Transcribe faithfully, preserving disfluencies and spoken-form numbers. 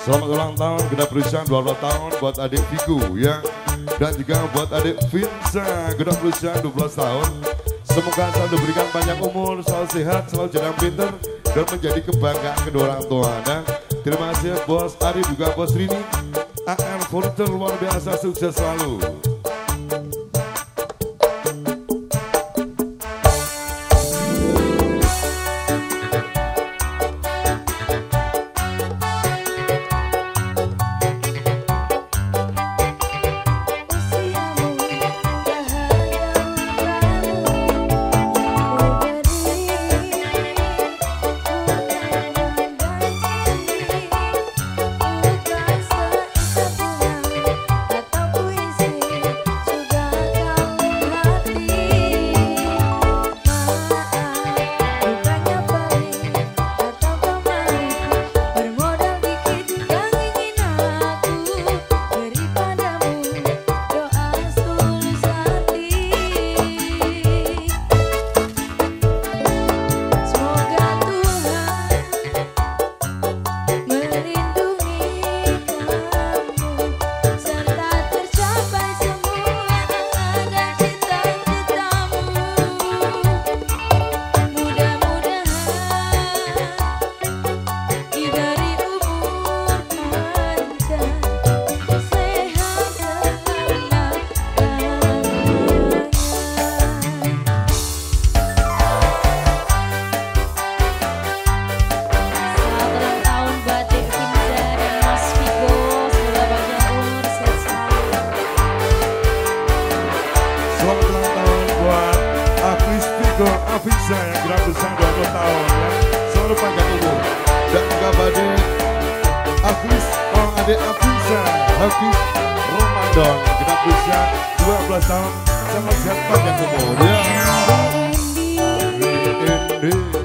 Selamat ulang tahun, genap berusia dua belas tahun buat adik Vigo ya. Dan juga buat adik Vinsa, genap berusia dua belas tahun. Semoga selalu diberikan banyak umur, selalu sehat, selalu jadi pinter, dan menjadi kebanggaan kedua orang tua. Dan terima kasih Bos Ari juga Bos Rini. A R Furniture luar biasa, sukses selalu. Afisa yang genap berusia dua puluh tahun ya. Selalu panjang umur. Dan juga pada Afis, oh adik Afisa, Hafiz Ramadan genap berusia dua belas tahun. Selamat sehat panjang umur ya.